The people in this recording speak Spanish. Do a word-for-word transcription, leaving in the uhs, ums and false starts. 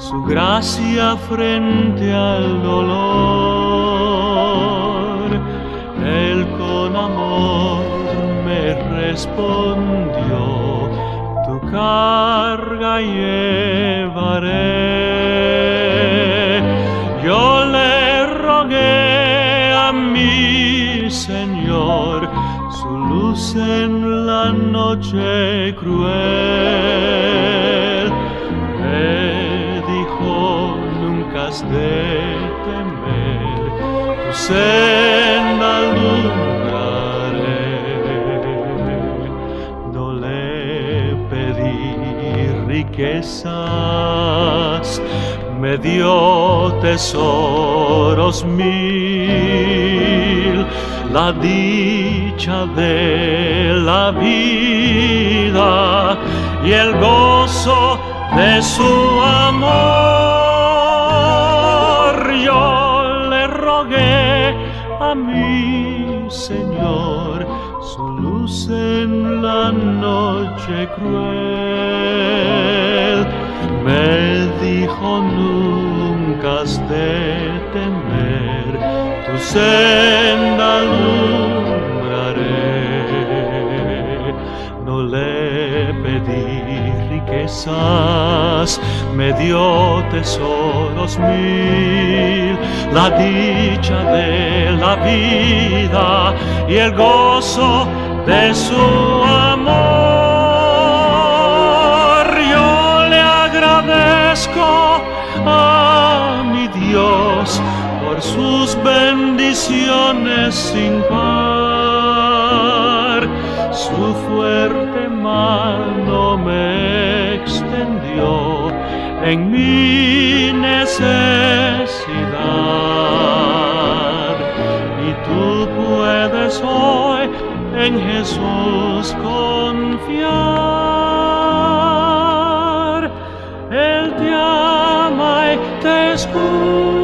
su gracia frente al dolor. Él con amor me respondió, tu carga llevaré. Yo le rogué a mi Señor su luz en la noche cruel. Me dijo, nunca has de temer, tu senda alumbraré. No le pedí riquezas, me dio tesoros mil, la dicha de la vida y el gozo de su amor. Yo le rogué a mi Señor su luz en la noche cruel. Me dijo, nunca has de temer, tu senda alumbraré. No le pedí riquezas, me dio tesoros mil, la dicha de la vida y el gozo de su amor. Yo le agradezco a mi Dios por sus bendiciones sin par. Su fuerte mano me extendió en mi necesidad. Y tú puedes hoy en Jesús confiar. Él te ama y te escucha.